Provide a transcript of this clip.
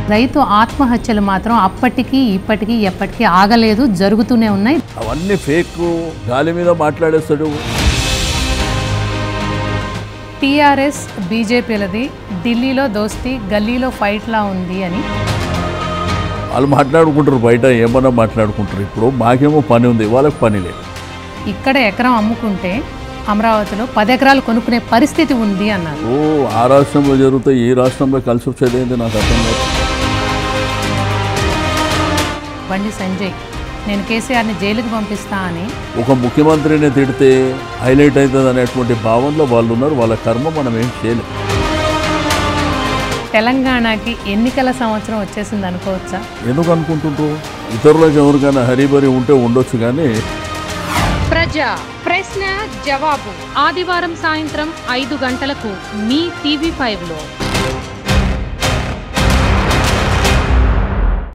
రైతు ఆత్మహత్యలు మాత్రం అప్పటికి ఇప్పటికీ ఎప్పటికీ ఆగలేదు, జరుగుతూనే ఉన్నాయి. అవన్నీ ఫేక్, గాలి మీద మాట్లాడేస్తాడు. టీఆర్ఎస్ బీజేపీలది ఢిల్లీలో దోస్తీ, గల్లీలో ఫైట్లా ఉంది అని వాళ్ళు మాట్లాడుకుంటారు, బయట ఏమన్నా మాట్లాడుకుంటారు. ఇప్పుడు మాకేమో పని ఉంది, వాళ్ళకి పని లేదు. ఇక్కడ ఎకరం అమ్ముకుంటే అమరావతిలో 10 ఎకరాలు కొనుక్కునే పరిస్థితి ఉంది అన్నారు. ఆ రాష్ట్రంలో జరుగుతాయి, ఈ రాష్ట్రంలో కలిసి వచ్చేది ఏంటి నాకు అర్థం కాదు. బండి సంజయ్ నేను కేసీఆర్ని జైలుకి పంపిస్తా అని ఒక ముఖ్యమంత్రిని తిడితే హైలైట్ అవుతుంది అనేటువంటి భావనలో వాళ్ళు ఉన్నారు. వాళ్ళ కర్మ మనం ఏం చేయలేం. తెలంగాణకి ఎన్నికల సంవత్సరం వచ్చేసింది అనుకోవచ్చా? ఎందుకు అనుకుంటుంటారు? ఇతరులకు ఎవరికైనా హరిబరి ఉంటే ఉండొచ్చు, కానీ ప్రజా ప్రశ్న జవాబు ఆదివారం సాయంత్రం 5 గంటలకు మీ TV5లో.